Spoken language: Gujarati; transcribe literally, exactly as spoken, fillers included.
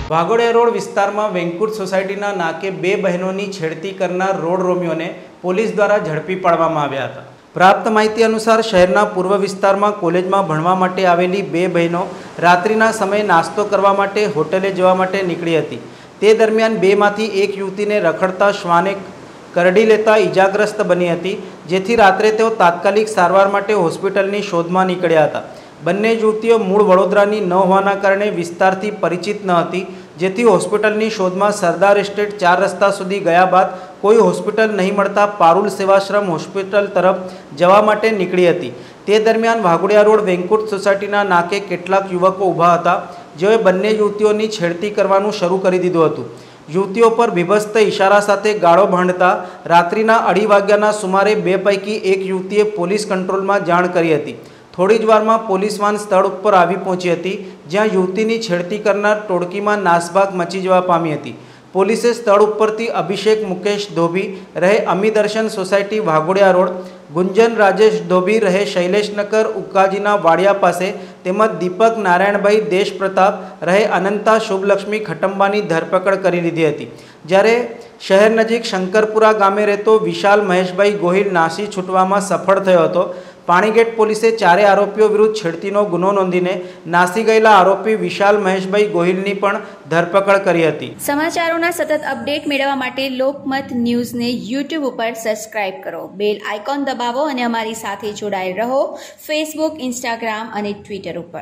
વાઘોડિયા રોડ વિસ્તારમાં વેંકુટ સોસાયટીના નાકે બે બહેનોની છેડતી કરનાર રોડ રોમિયોને પોલીસ દ્વારા ઝડપી પાડવામાં આવ્યા હતા। પ્રાપ્ત માહિતી અનુસાર શહેરના પૂર્વ વિસ્તારમાં કોલેજમાં ભણવા માટે આવેલી બે બહેનો રાત્રિના સમયે નાસ્તો કરવા માટે હોટલે જવા માટે નીકળી હતી। તે દરમિયાન બેમાંથી એક યુવતીને રખડતા શ્વાને કરડી લેતા ઈજાગ્રસ્ત બની હતી, જેથી રાત્રે તેઓ તાત્કાલિક સારવાર માટે હોસ્પિટલની શોધમાં નીકળ્યા હતા। બંને યુવતીઓ મૂળ વડોદરાની ન હોવાના કારણે વિસ્તારથી પરિચિત ન હતી, જેથી હોસ્પિટલની શોધમાં સરદાર એસ્ટેટ ચાર રસ્તા સુધી ગયા બાદ કોઈ હોસ્પિટલ નહીં મળતા પારુલ સેવાશ્રમ હોસ્પિટલ તરફ જવા માટે નીકળી હતી। તે દરમિયાન વાઘોડિયા રોડ વેંકુટ સોસાયટીના નાકે કેટલાક યુવકો ઊભા હતા, જેઓએ બંને યુવતીઓની છેડતી કરવાનું શરૂ કરી દીધું હતું। યુવતીઓ પર બીભત્સ ઇશારા સાથે ગાળો ભાંડતા રાત્રિના અઢી વાગ્યાના સુમારે બે પૈકી એક યુવતીએ પોલીસ કંટ્રોલમાં જાણ કરી હતી। થોડી જ વારમાં પોલીસ વાન સ્થળ ઉપર આવી પહોંચી હતી, જ્યાં યુવતીની છેડતી કરનાર ટોળકીમાં નાસભાગ મચી જવા પામી હતી। પોલીસે સ્થળ ઉપરથી અભિષેક મુકેશ ધોબી રહે અમીદર્શન સોસાયટી વાઘોડિયા રોડ, ગુંજન રાજેશ ધોબી રહે શૈલેષનગર ઉકાજીના વાડિયા પાસે તેમજ દીપક નારાયણભાઈ દેશ પ્રતાપ રહે અનંતા શુભલક્ષ્મી ખટંબાની ધરપકડ કરી લીધી હતી। જ્યારે શહેર નજીક શંકરપુરા ગામે રહેતો વિશાલ મહેશભાઈ ગોહિલ નાસી છૂટવામાં સફળ થયો હતો। પાણીગેટ પોલીસે ચારે આરોપીઓ વિરુદ્ધ છેડતીનો ગુનો નોંધીને નાસી ગયેલા આરોપી વિશાલ મહેશભાઈ ગોહિલની પણ ધરપકડ કરી હતી। સમાચારોના સતત અપડેટ મેળવવા માટે લોકમત ન્યૂઝને યુટ્યુબ ઉપર સબસ્ક્રાઇબ કરો, બેલ આઇકોન દબાવો અને અમારી સાથે જોડાયેલ રહો ફેસબુક, ઇન્સ્ટાગ્રામ અને ટ્વિટર ઉપર।